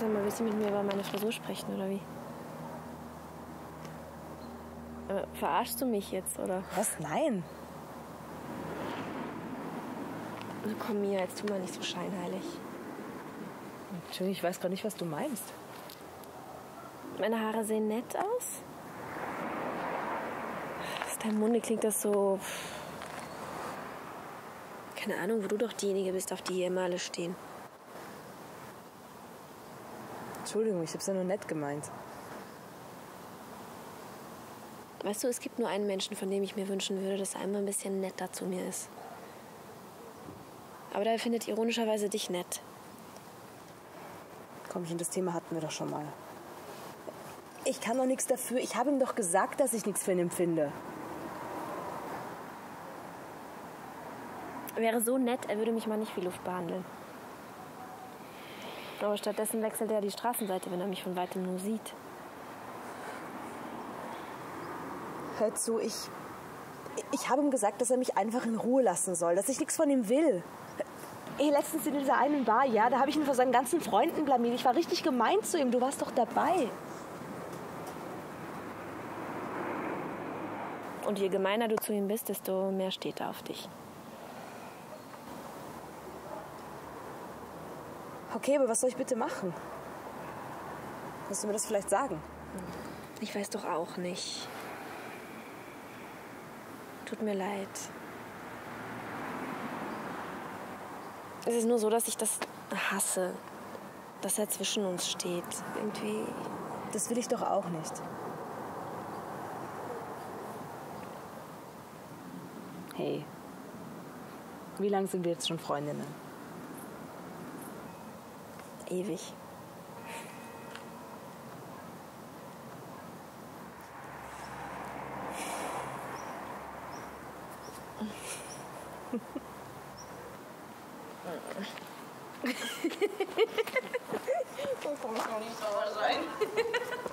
Sag mal, willst du mit mir über meine Frisur sprechen, oder wie? Verarschst du mich jetzt, oder? Was? Nein. Na komm, Mia, jetzt tu mal nicht so scheinheilig. Entschuldigung, ich weiß gar nicht, was du meinst. Meine Haare sehen nett aus. Aus deinem Munde klingt das so... Keine Ahnung, wo du doch diejenige bist, auf die hier immer alle stehen. Entschuldigung, ich hab's ja nur nett gemeint. Weißt du, es gibt nur einen Menschen, von dem ich mir wünschen würde, dass er einmal ein bisschen netter zu mir ist. Aber der findet ironischerweise dich nett. Komm, das Thema hatten wir doch schon mal. Ich kann doch nichts dafür. Ich habe ihm doch gesagt, dass ich nichts für ihn empfinde. Er wäre so nett, er würde mich mal nicht wie Luft behandeln. Aber stattdessen wechselt er die Straßenseite, wenn er mich von weitem nur sieht. Hör zu, ich habe ihm gesagt, dass er mich einfach in Ruhe lassen soll, dass ich nichts von ihm will. Ey, letztens in dieser einen Bar, ja, da habe ich ihn vor seinen ganzen Freunden blamiert. Ich war richtig gemein zu ihm, du warst doch dabei. Und je gemeiner du zu ihm bist, desto mehr steht er auf dich. Okay, aber was soll ich bitte machen? Kannst du mir das vielleicht sagen? Ich weiß doch auch nicht. Tut mir leid. Es ist nur so, dass ich das hasse. Dass er zwischen uns steht. Irgendwie. Das will ich doch auch nicht. Hey, wie lange sind wir jetzt schon Freundinnen? Ewig. Das muss doch nicht sauer sein.